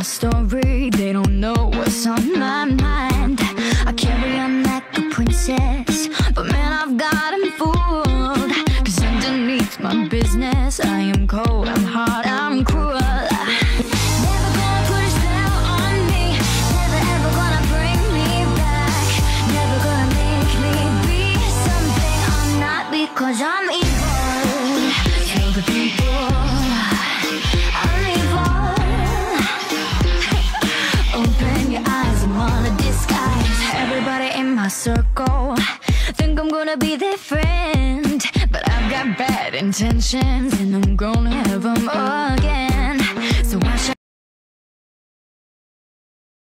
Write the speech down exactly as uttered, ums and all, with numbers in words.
story, they don't know what's on my mind. I carry on like a princess, but man, I've got 'em fooled. Cause underneath my business, I am cold, I'm hard, I'm cruel. Never gonna put a spell on me, never ever gonna bring me back, never gonna make me be something I'm not because I'm evil. Tell the people I'm evil. Open your eyes, I'm on a disguise. Everybody in my circle think I'm gonna be their friend, but I've got bad intentions and I'm gonna have them all.